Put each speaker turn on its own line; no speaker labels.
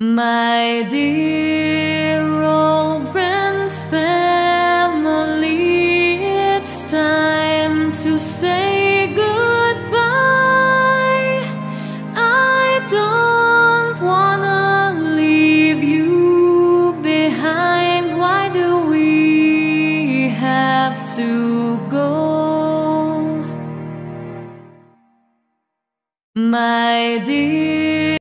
My dear old friends, family, it's time to say goodbye. I don't wanna leave you behind. Why do we have to go? My dear